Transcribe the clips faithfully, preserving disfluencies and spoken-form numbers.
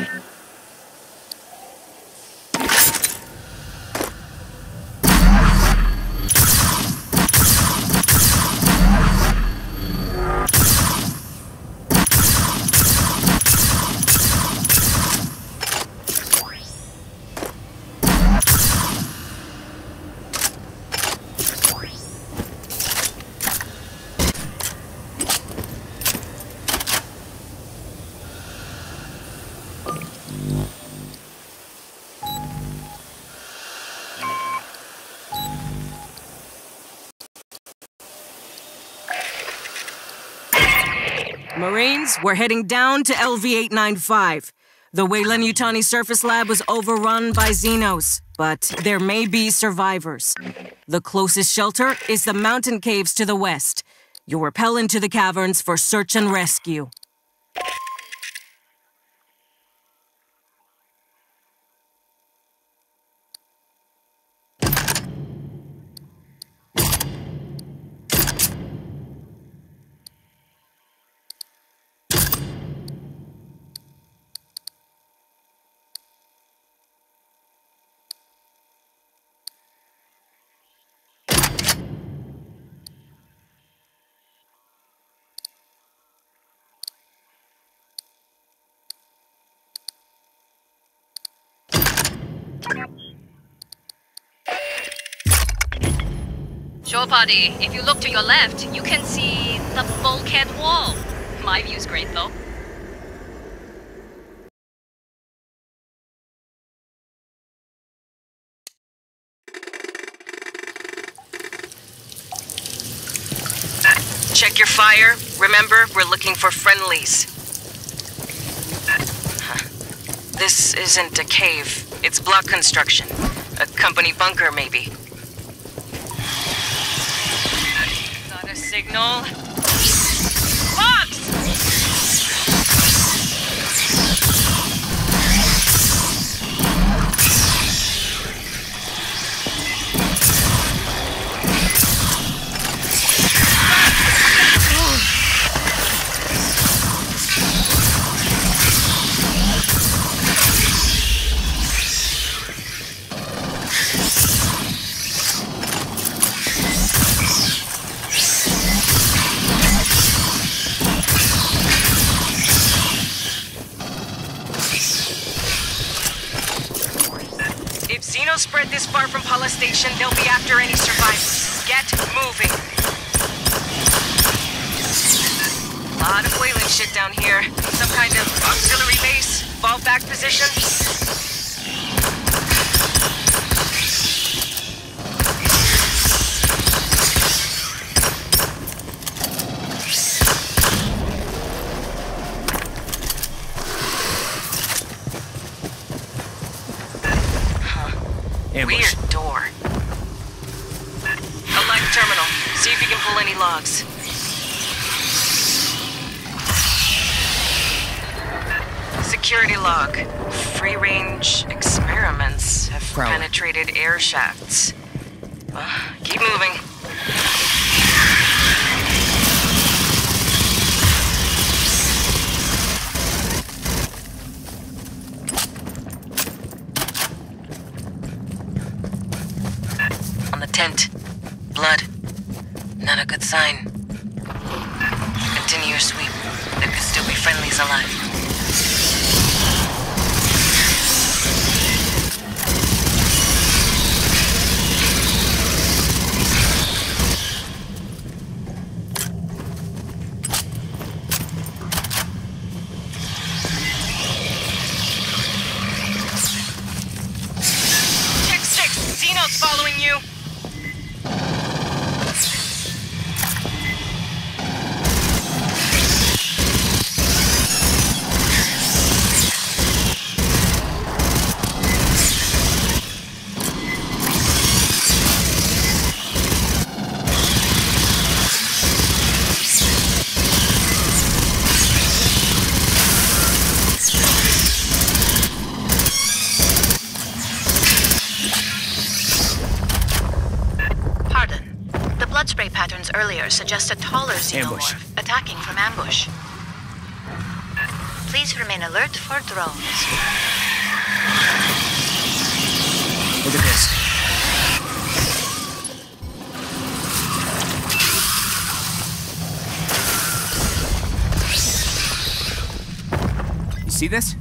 Marines, we're heading down to L V eight ninety-five. The Weyland-Yutani surface lab was overrun by Xenos, but there may be survivors. The closest shelter is the mountain caves to the west. You'll rappel into the caverns for search and rescue. Shore party, if you look to your left, you can see the bulkhead wall. My view's great though. Check your fire. Remember, we're looking for friendlies. This isn't a cave. It's block construction. A company bunker, maybe. Got a signal? Fox! If Xenos spread this far from Pala Station, they'll be after any survivors. Get moving. Lot of whaling shit down here. Some kind of auxiliary base, fallback position. Ambush. Weird door. Elect terminal. See if you can pull any logs. Security log. Free-range experiments have Prowler. penetrated air shafts. Uh, keep moving. On the tent. Blood. Not a good sign. Continue your sweep. There could still be friendlies alive. Check six! Xenos following you! Blood spray patterns earlier suggest a taller xenomorph Ambush. attacking from ambush. Please Please remain alert for drones. Look at this. You see this?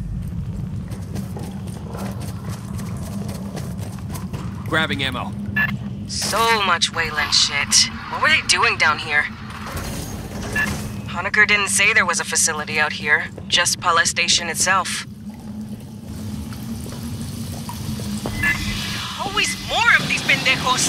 Grabbing ammo. So much Wayland shit. What were they doing down here? Honecker didn't say there was a facility out here, just Pala Station itself. Always more of these pendejos!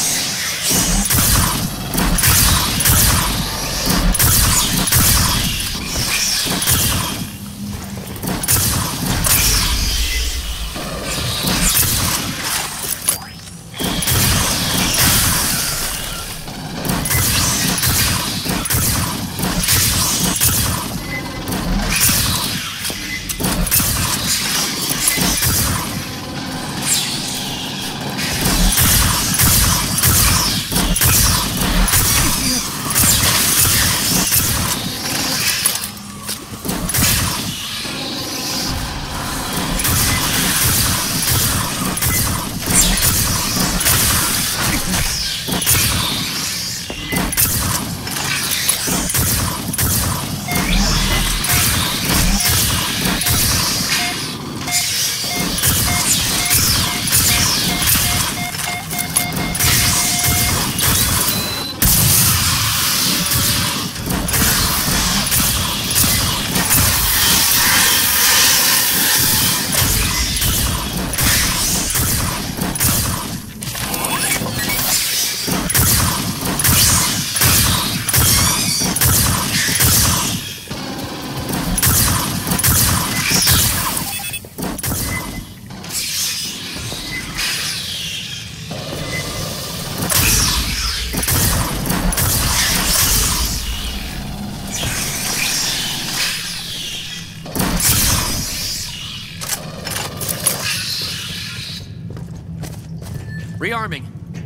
Rearming.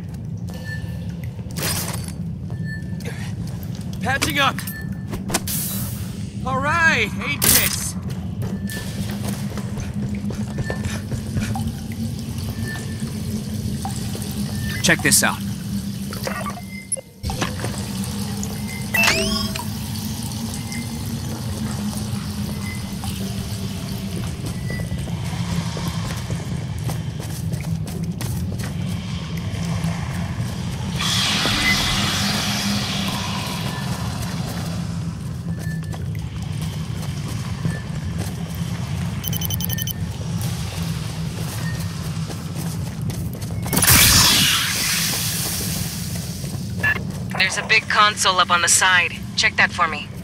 Patching up. All right, eight kits. Check this out. There's a big console up on the side. Check that for me.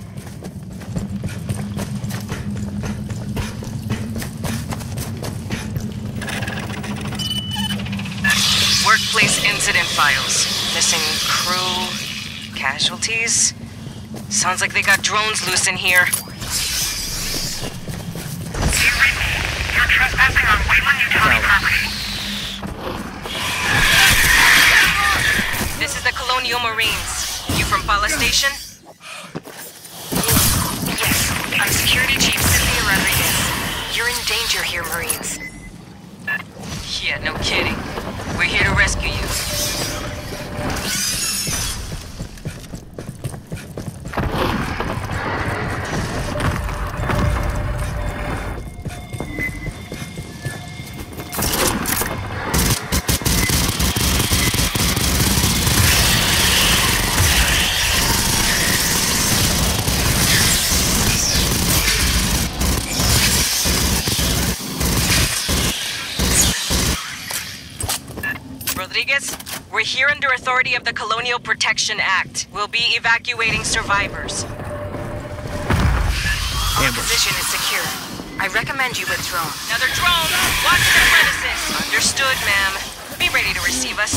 Workplace incident files. Missing crew, casualties. Sounds like they got drones loose in here. You're trespassing on Wayland Utani property. This is the Colonial Marines. You from Pala Station? Yes, I'm Security Chief Cynthia Rodriguez. You're in danger here, Marines. Yeah, no kidding. We're here to rescue you. Rodriguez, we're here under authority of the Colonial Protection Act. We'll be evacuating survivors. Our position is secure. I recommend you withdraw. Another drone! Watch the premises! Understood, ma'am. Be ready to receive us.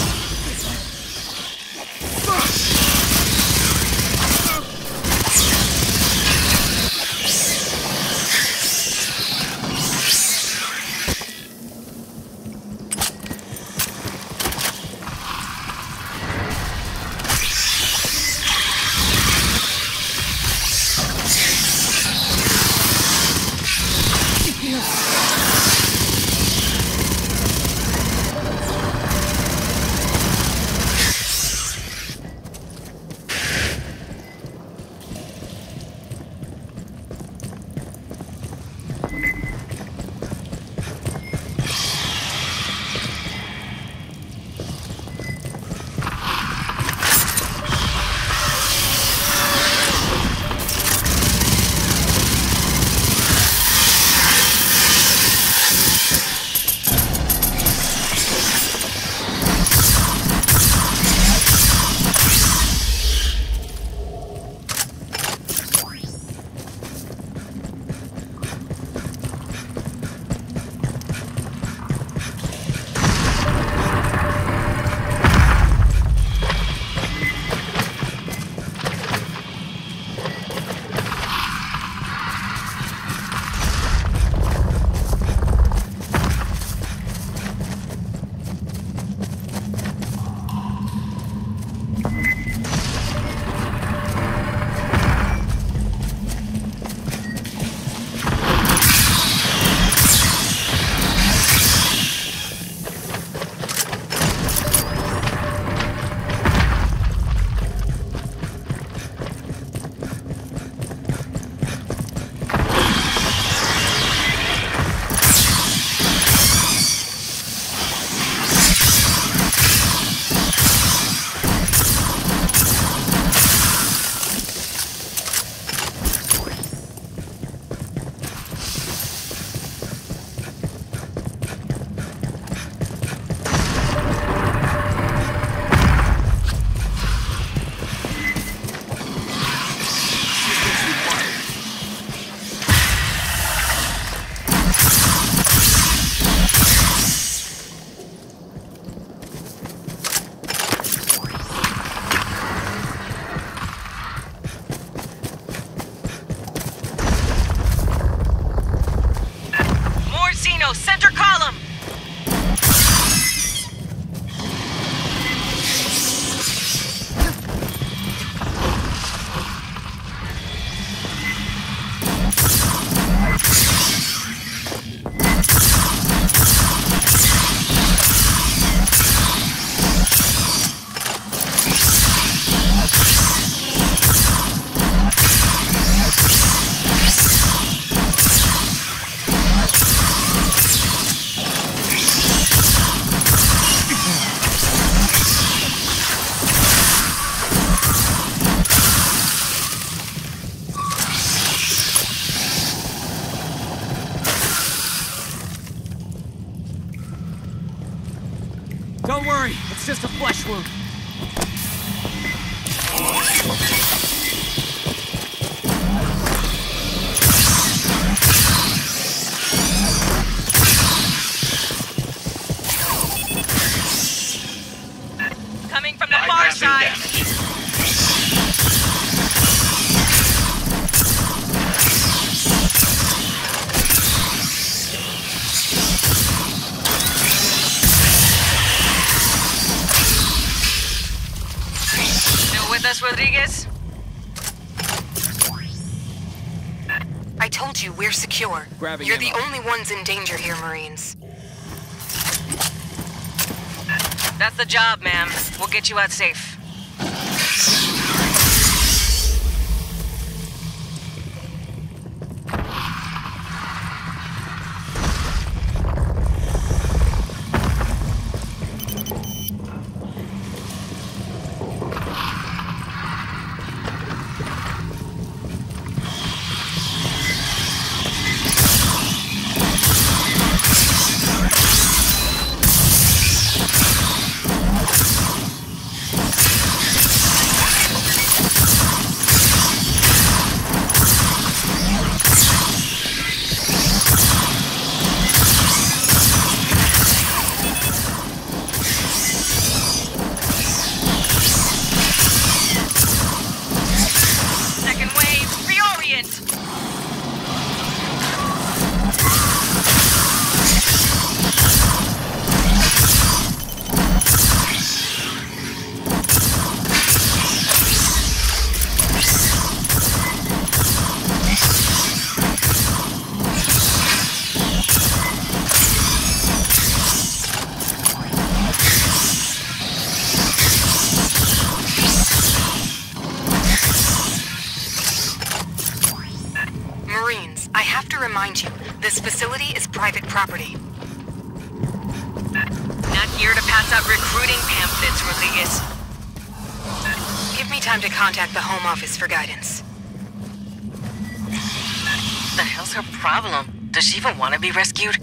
center column! Don't worry, it's just a flesh wound. Coming from the far side. Still with us, Rodriguez? I told you we're secure. Grabbing You're the ammo. only ones in danger here, Marines. That's the job, ma'am. We'll get you out safe. Second wave, reorient! Marines, I have to remind you, this facility is private property. Not here to pass out recruiting pamphlets, Rodriguez. Give me time to contact the Home Office for guidance. The hell's her problem? Does she even want to be rescued?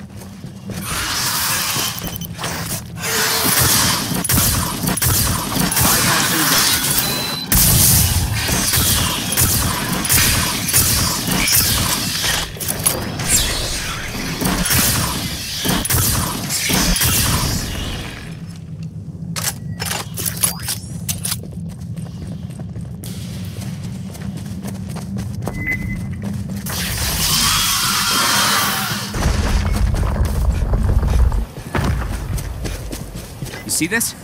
You see this?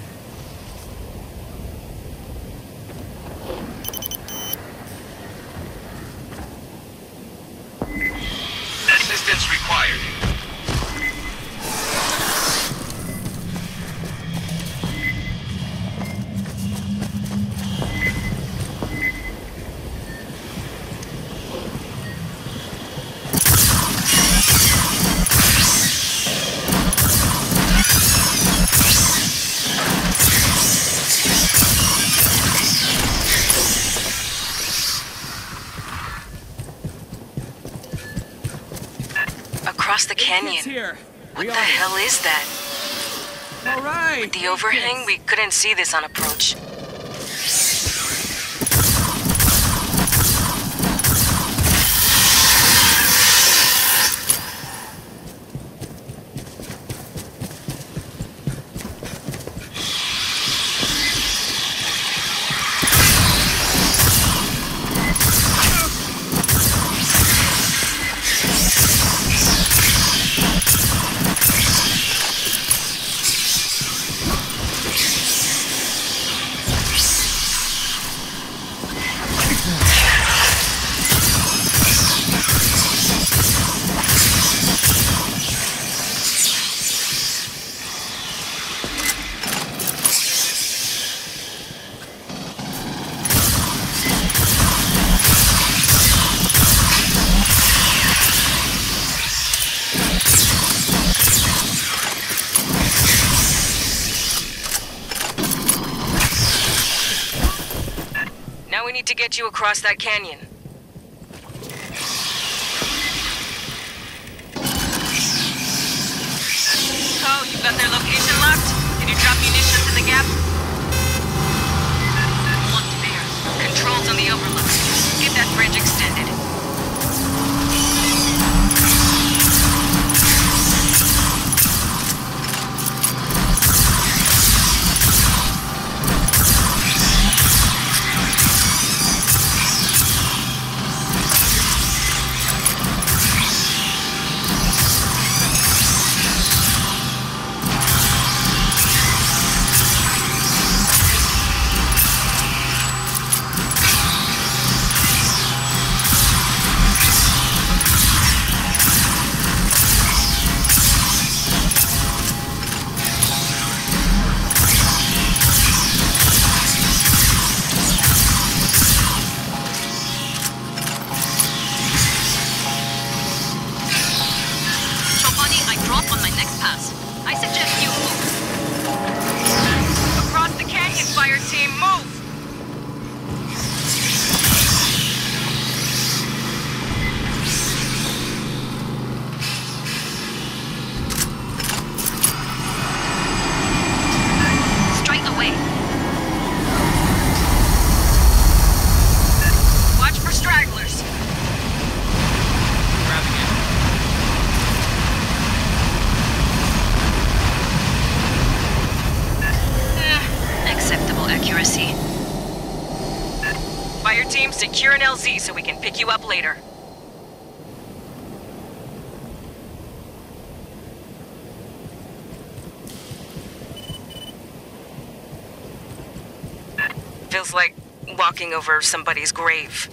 Assistance required. Across the canyon. Here. What the hell is that? All right. The overhang? We couldn't see this on approach. get you across that canyon. Oh, you've got their location locked? Can you drop munitions in the gap? One there. Controls on the overlook. Get that bridge extended. Fireteam, secure an L Z so we can pick you up later. Feels like walking over somebody's grave.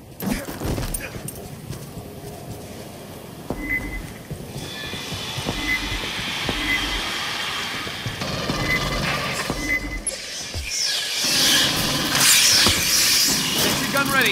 Gun ready.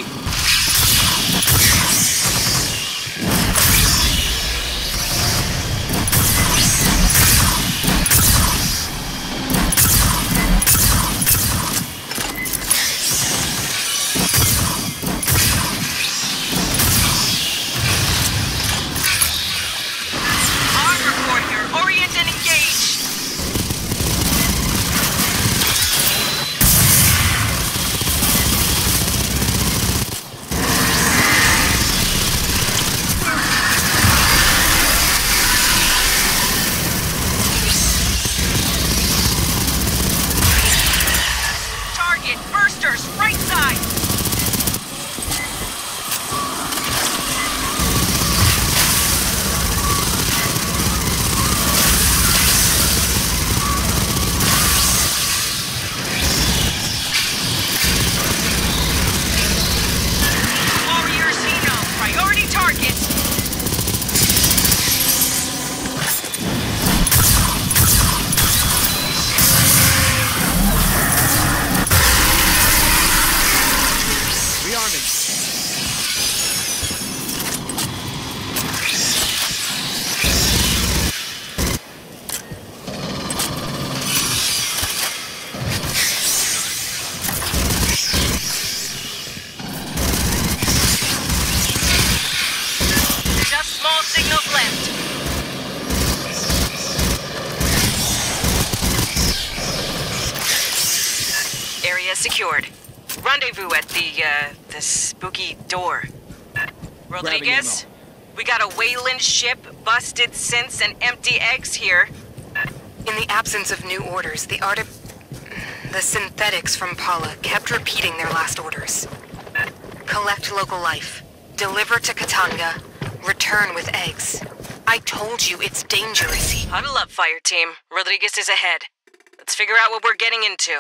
Secured. Rendezvous at the, uh, the spooky door. Rodriguez, we got a Wayland ship, busted synths, and empty eggs here. In the absence of new orders, the art the synthetics from Paula kept repeating their last orders. Collect local life. Deliver to Katanga. Return with eggs. I told you it's dangerous. Huddle up, Fireteam. Rodriguez is ahead. Let's figure out what we're getting into.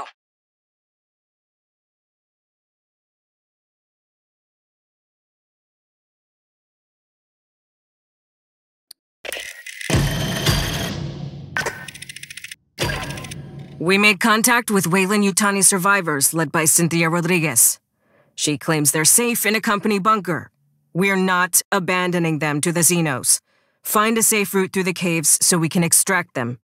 We made contact with Weyland-Yutani survivors led by Cynthia Rodriguez. She claims they're safe in a company bunker. We're not abandoning them to the Xenos. Find a safe route through the caves so we can extract them.